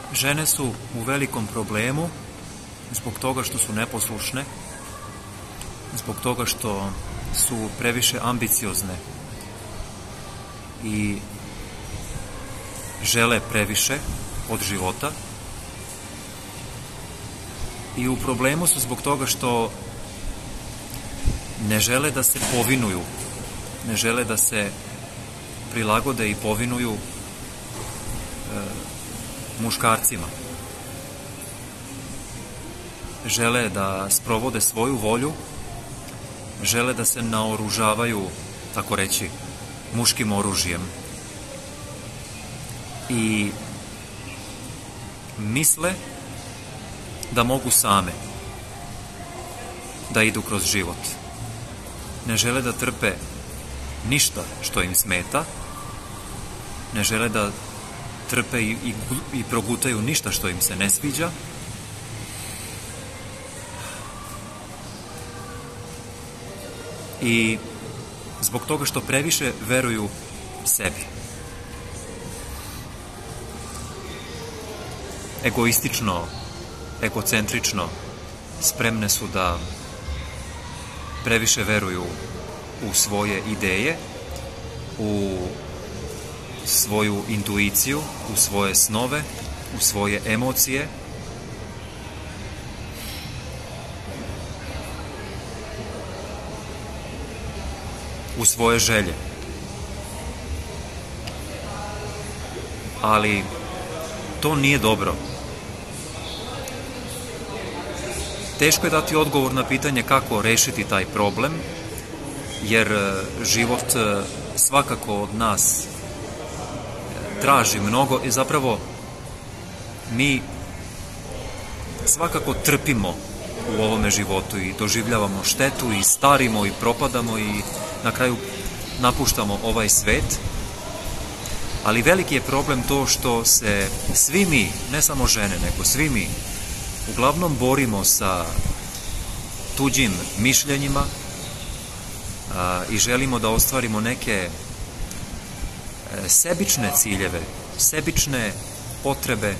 Žene su u velikom problemu zbog toga što su neposlušne, zbog toga što su previše ambiciozne i žele previše od života, i u problemu su zbog toga što ne žele da se povinuju, ne žele da se prilagode i povinuju muškarcima. Žele da sprovode svoju volju, žele da se naoružavaju, tako reći, muškim oružjem. I misle da mogu same da idu kroz život. Ne žele da trpe ništa što im smeta, ne žele da trpe i progutaju ništa što im se ne sviđa, i zbog toga što previše veruju sebi. Egoistično, egocentrično spremne su da previše veruju u svoje ideje, u svoju intuiciju, u svoje snove, u svoje emocije, u svoje želje. Ali to nije dobro. Teško je dati odgovor na pitanje kako rešiti taj problem, jer život svakako od nas traži mnogo i zapravo mi svakako trpimo u ovome životu i doživljavamo štetu i starimo i propadamo i na kraju napuštamo ovaj svet. Ali veliki je problem to što se svi mi, ne samo žene, nego svi mi, uglavnom borimo sa tuđim mišljenjima i želimo da ostvarimo neke sebične ciljeve, sebične potrebe.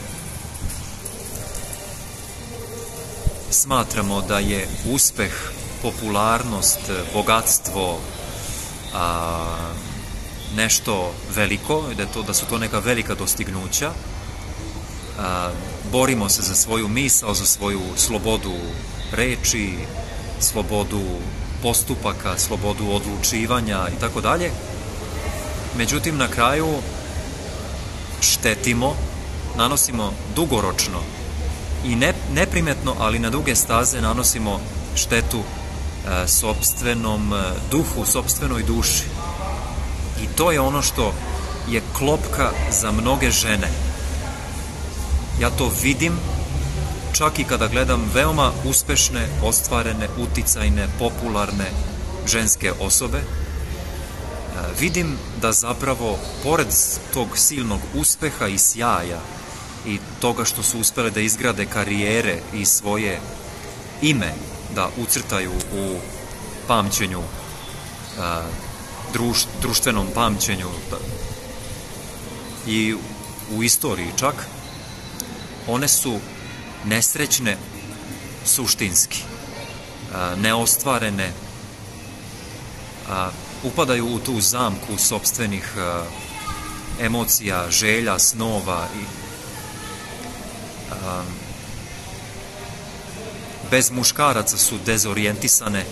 Smatramo da je uspeh, popularnost, bogatstvo nešto veliko, da su to neka velika dostignuća. Borimo se za svoju misao, za svoju slobodu reči, slobodu postupaka, slobodu odlučivanja i tako dalje. Međutim, na kraju štetimo, nanosimo dugoročno i neprimetno, ali na duge staze nanosimo štetu sopstvenom duhu, sopstvenoj duši. I to je ono što je klopka za mnoge žene. Ja to vidim čak i kada gledam veoma uspešne, ostvarene, uticajne, popularne ženske osobe. Vidim da zapravo, pored tog silnog uspeha i sjaja i toga što su uspele da izgrade karijere i svoje ime da ucrtaju u pamćenju, društvenom pamćenju i u istoriji čak, one su nesrećne suštinski, neostvarene, upadaju u tu zamku sopstvenih emocija, želja, snova i bez muškaraca su dezorijentisane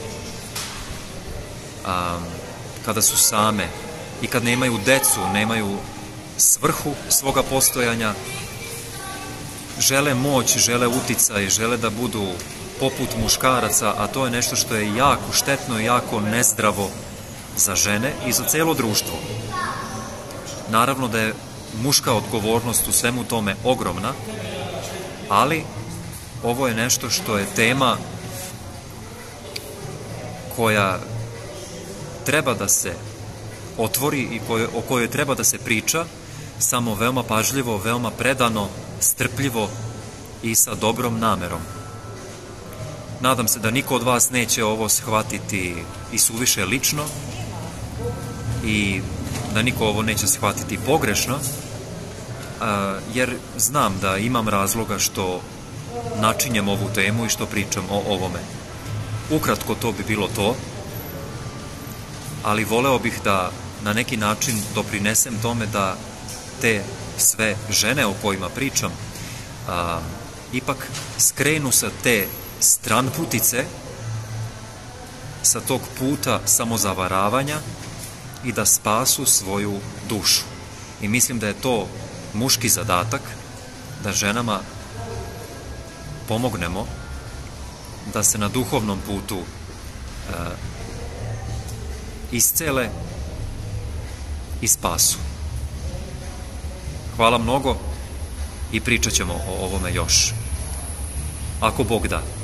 kada su same i kad nemaju decu, nemaju svrhu svoga postojanja, žele moć, žele uticaj, žele da budu poput muškaraca, a to je nešto što je jako štetno i jako nezdravo za žene i za celo društvo. Naravno da je muška odgovornost u svemu tome ogromna, ali ovo je nešto što je tema koja treba da se otvori i o kojoj treba da se priča, samo veoma pažljivo, veoma predano, strpljivo i sa dobrom namerom. Nadam se da niko od vas neće ovo shvatiti i suviše lično i da niko ovo neće shvatiti pogrešno, jer znam da imam razloga što načinjem ovu temu i što pričam o ovome. Ukratko to bi bilo to, ali voleo bih da na neki način doprinesem tome da te sve žene o kojima pričam ipak skrenu sa te stranputice, sa tog puta samozavaravanja i da spasu svoju dušu. I mislim da je to muški zadatak, da ženama pomognemo da se na duhovnom putu iscele i spasu. Hvala mnogo i pričat ćemo o ovome još. Ako Bog da.